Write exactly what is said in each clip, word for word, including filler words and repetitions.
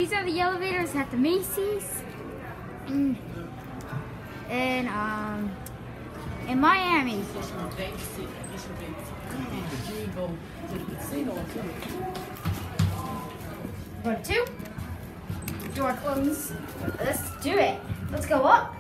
these are the elevators at the Macy's. Mm. And um, in Miami. Go to two. Door closed. Let's do it. Let's go up.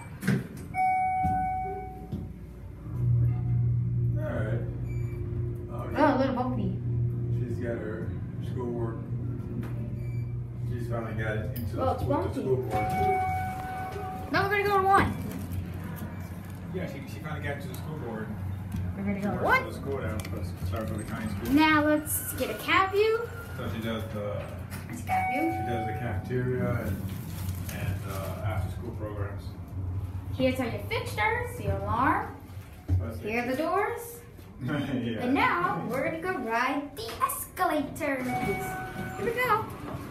Alright. Oh, a little bumpy. She's got her schoolwork. She's finally got it into Well, the, it's with bumpy. the school board. Now we're gonna go to one. Yeah, she, she finally got to the school board. We're gonna She go to works one. for the school now, so start for the county school. Now let's get a cat view. So she does the Let's cat view. she does the cafeteria and and uh, after school programs. Here's all your fixtures, your alarm. So that's Here are the doors. yeah. And now we're gonna go ride the escalators. Here we go.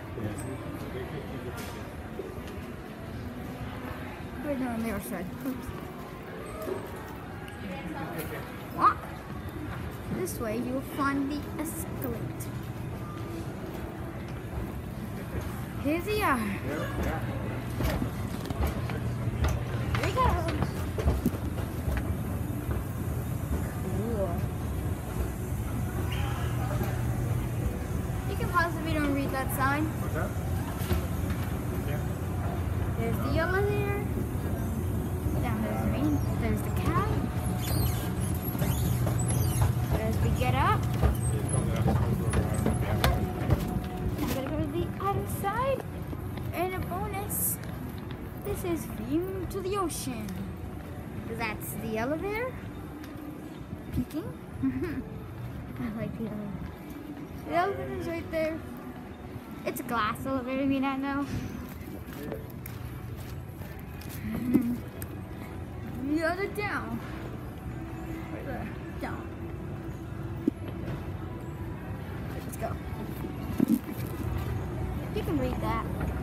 Right now on the other side. Oops. Walk. This way you will find the escalator. Here they are. Here we go. Cool. You can pause if you don't read that sign. What's that? Yeah. There's the elevator. Down there's the main. There's the cab. As we get up, I'm gonna go to the other side. And a bonus. This is view to the ocean. That's the elevator. Peeking. I like the elevator. The elevator's right there. It's a glass elevator, you may not know. The other down. Right there. Down. Let's go. You can read that.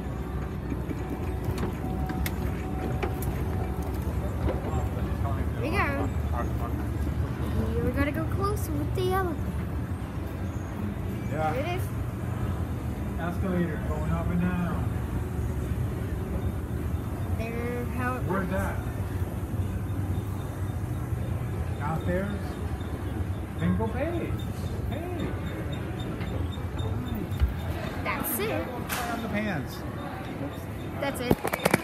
Here we go. Here we're gonna go closer with the elevator. Yeah. Here it is. Escalator going up and down. There, how it Where's works. that? Downstairs? Bingo page. Hey. That's it. Turn on the pants. That's it.